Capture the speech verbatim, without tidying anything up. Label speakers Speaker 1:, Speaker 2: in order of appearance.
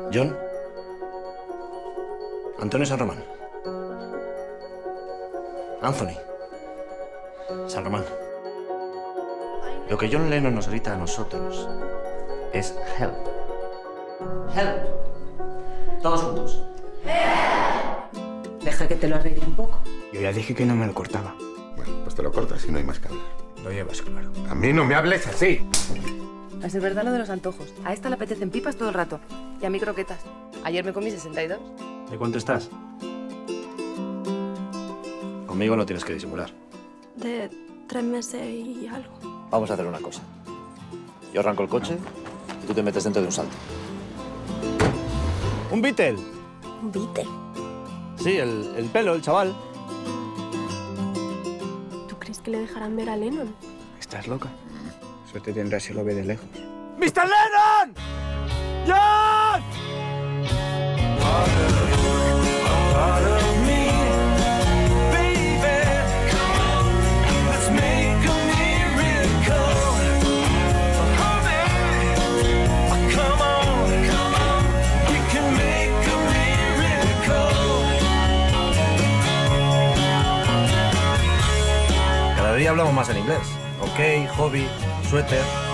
Speaker 1: John. Antonio San Román. Anthony San Román. Lo que John Lennon nos grita a nosotros es help. Help. Todos juntos.
Speaker 2: Deja que te lo arregle un poco.
Speaker 3: Yo ya dije que no me lo cortaba.
Speaker 4: Bueno, pues te lo cortas y no hay más que hablar.
Speaker 3: Lo llevas claro.
Speaker 4: A mí no me hables así.
Speaker 2: Es de verdad lo de los antojos. A esta le apetecen pipas todo el rato. Y a mí croquetas. Ayer me comí sesenta y dos.
Speaker 1: ¿De cuánto estás? Conmigo no tienes que disimular.
Speaker 5: De tres meses y algo.
Speaker 1: Vamos a hacer una cosa. Yo arranco el coche y tú te metes dentro de un salto.
Speaker 6: ¿Un Beatle?
Speaker 5: Un Beatle.
Speaker 6: Sí, el, el pelo, el chaval.
Speaker 5: ¿Tú crees que le dejarán ver a Lennon?
Speaker 3: ¿Estás loca? Suerte tendrás si lo ve de lejos.
Speaker 6: ¡mister Lennon! ¡John!
Speaker 1: Cada día hablamos más en inglés. Ok, hobby, suéter.